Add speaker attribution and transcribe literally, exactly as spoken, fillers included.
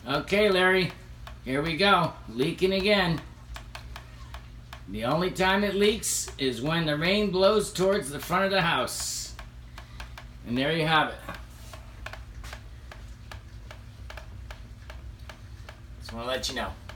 Speaker 1: Okay, Larry, here we go. Leaking again. The only time it leaks is when the rain blows towards the front of the house. And there you have it. Just want to let you know.